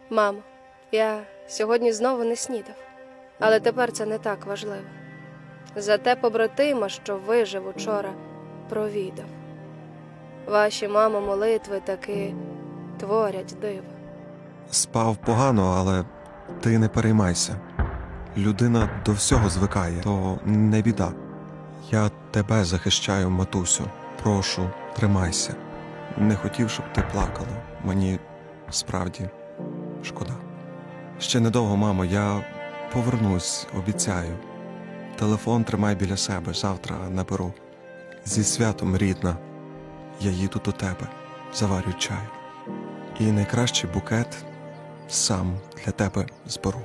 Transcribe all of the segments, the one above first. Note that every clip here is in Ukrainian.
Мамо, я сьогодні знову не снідав, але тепер це не так важливо. Зате побратима, що вижив учора, провідав. Ваші, мамо, молитви таки творять диво. Спав погано, але ти не переймайся. Людина до всього звикає, то не біда. Я тебе захищаю, матусю. Прошу, тримайся. Не хотів, щоб ти плакала. Мені справді шкода. Ще недовго, мамо, я повернусь, обіцяю. Телефон тримай біля себе, завтра наберу. Зі святом, рідна. Я їду до тебе, заварю чаю. І найкращий букет сам для тебе зберу.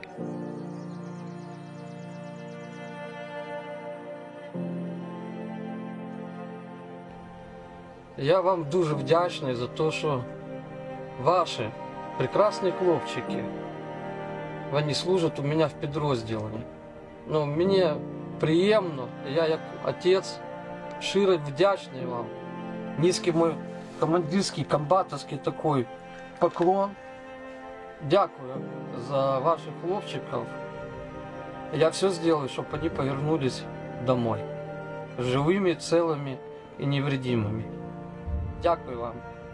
Я вам дуже вдячний за те, що ваші прекрасні хлопчики, вони служать у мене в підрозділі. Ну, мені приємно, я як отець щиро вдячний вам. Низький мой командирський, комбатовський такий поклон. Дякую за ваших хлопчиків. Я все зроблю, щоб вони повернулись домой. Живими, цілими і невредимими. Дякую вам.